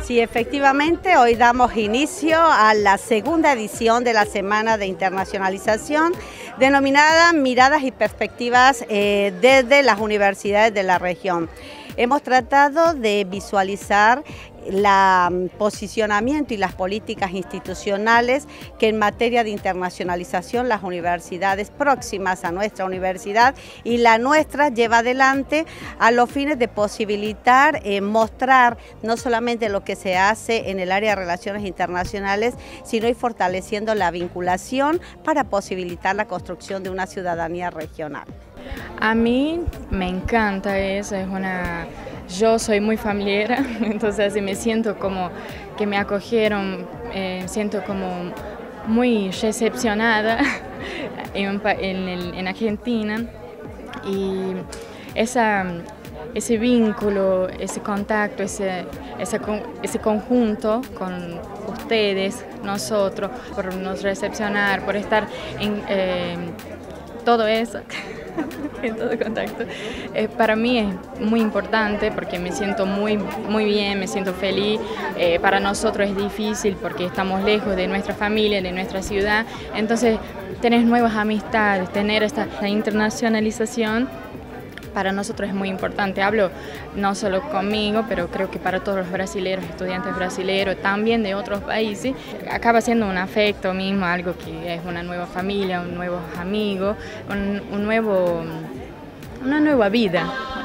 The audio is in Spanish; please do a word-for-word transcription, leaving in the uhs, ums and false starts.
Sí, efectivamente, hoy damos inicio a la segunda edición de la Semana de Internacionalización, denominada Miradas y Perspectivas eh, desde las universidades de la región. Hemos tratado de visualizar el posicionamiento y las políticas institucionales que en materia de internacionalización las universidades próximas a nuestra universidad y la nuestra lleva adelante a los fines de posibilitar, eh, mostrar no solamente lo que se hace en el área de relaciones internacionales, sino ir fortaleciendo la vinculación para posibilitar la construcción de una ciudadanía regional. A mí me encanta eso, es una... Yo soy muy familiar, entonces me siento como que me acogieron, eh, siento como muy recepcionada en, en, el, en Argentina, y esa, ese vínculo, ese contacto, ese, ese, ese conjunto con ustedes, nosotros, por nos recepcionar, por estar en eh, todo eso. En todo contacto. Eh, para mí es muy importante porque me siento muy, muy bien, me siento feliz. Eh, para nosotros es difícil porque estamos lejos de nuestra familia, de nuestra ciudad. Entonces, tener nuevas amistades, tener esta, esta internacionalización, para nosotros es muy importante. Hablo no solo conmigo, pero creo que para todos los brasileños, estudiantes brasileños, también de otros países, acaba siendo un afecto mismo, algo que es una nueva familia, un nuevo amigo, un, un nuevo, una nueva vida.